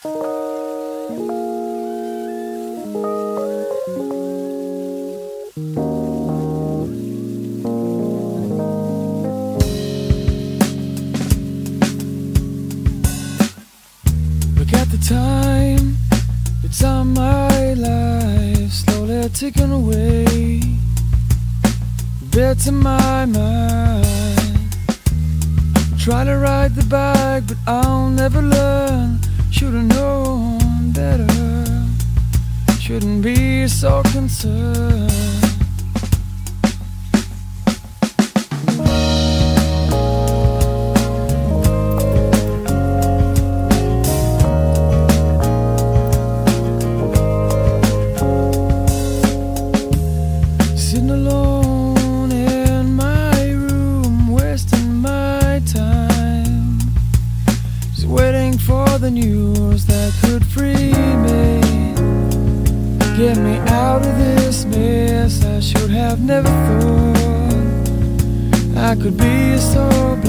Look at the time, it's on my life, slowly ticking away. Bits in my mind, try to ride the bike, but I'll never learn. Should've known better, shouldn't be so concerned. Sitting alone in my room, wasting my time, just waiting for the news that could free me, get me out of this mess. I should have never thought I could be so